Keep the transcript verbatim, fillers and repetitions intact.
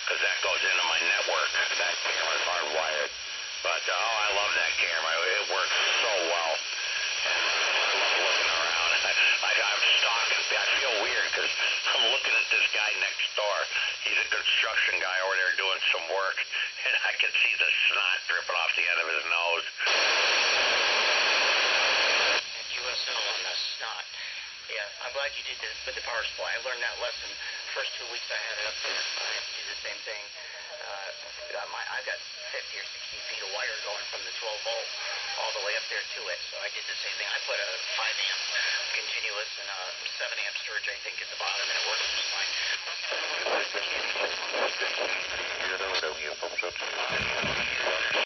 because that goes into my network. That camera's hardwired. But, uh, oh, I love that camera. It works so well. And I love looking around. I, I, I'm stalking. I feel weird because I'm looking at this guy next door. He's a construction guy over there doing some work, and I can see the snot dripping off the end of his nose. U S L on the snot. Yeah, I'm glad you did this with the power supply. I learned that lesson. First two weeks I had it up there. I had to do the same thing. Uh, got my, I got fifty or sixty feet of wire going from the twelve volt all the way up there to it. So I did the same thing. I put a five amp continuous and a seven amp surge, I think, at the bottom, and it works just fine. You know what I mean?